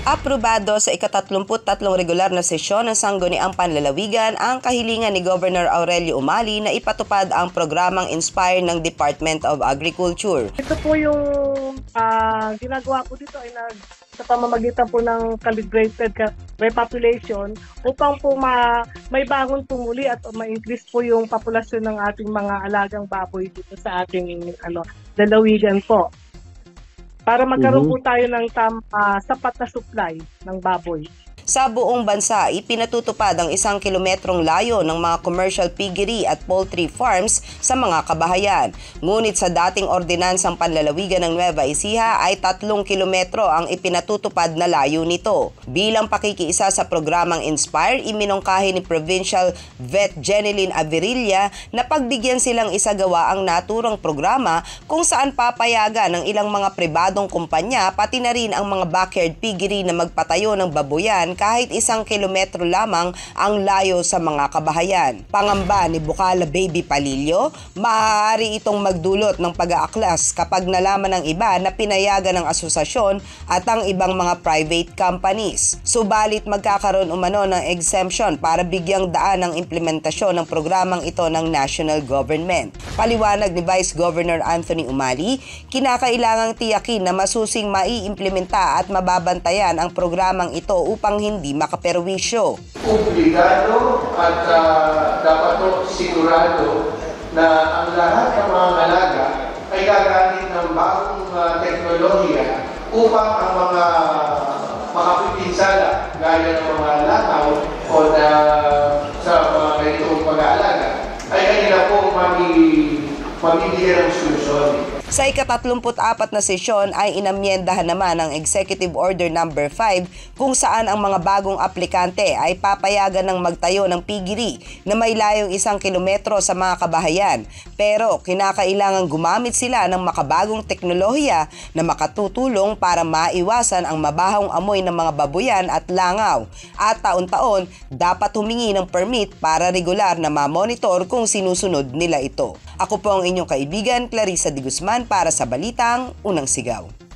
Aprobado sa ika-33 regular na sesyon ng Sangguniang Panlalawigan ang kahilingan ni Governor Aurelio Umali na ipatupad ang programang Inspire ng Department of Agriculture. Ito po yung ginagawa ko dito ay sa pamamagitan po ng calibrated repopulation upang po may bangon po muli at ma-increase po yung populasyon ng ating mga alagang baboy dito sa ating lalawigan po. Para magkaroon po tayo ng sapat na supply ng baboy. Sa buong bansa, ipinatutupad ang 1 kilometrong layo ng mga commercial piggery at poultry farms sa mga kabahayan. Ngunit sa dating ordinansang panlalawigan ng Nueva Ecija ay 3 kilometro ang ipinatutupad na layo nito. Bilang pakikiisa sa programang Inspire, iminungkahi ni Provincial Vet Jeneline Averilla na pagbigyan silang isagawa ang naturang programa kung saan papayagan ng ilang mga pribadong kumpanya pati na rin ang mga backyard piggery na magpatayo ng baboyan kahit 1 kilometro lamang ang layo sa mga kabahayan. Pangamba ni Bukala Baby Palillo, maaari itong magdulot ng pag-aaklas kapag nalaman ng iba na pinayagan ng asosasyon at ang ibang mga private companies. Subalit magkakaroon umano ng exemption para bigyang daan ang implementasyon ng programang ito ng national government. Paliwanag ni Vice Governor Anthony Umali, kinakailangang tiyakin na masusing maiimplementa at mababantayan ang programang ito upang hindi makaperwisyo. Obligado at dapat po sigurado na ang lahat ng mga alaga ay gagamit ng bagong teknolohiya upang ang mga makapipinsala gaya ng mga langaw o sa mga ganitong pag-aalaga ay kanila po mabibigyan ng solusyon. Sa ika-34 na sesyon ay inamyendahan naman ang Executive Order No. 5 kung saan ang mga bagong aplikante ay papayagan ng magtayo ng piggery na may layong 1 kilometro sa mga kabahayan. Pero kinakailangan gumamit sila ng makabagong teknolohiya na makatutulong para maiwasan ang mabahong amoy ng mga babuyan at langaw. At taon-taon dapat humingi ng permit para regular na ma-monitor kung sinusunod nila ito. Ako po ang inyong kaibigan, Clarissa De Guzman, para sa Balitang Unang Sigaw.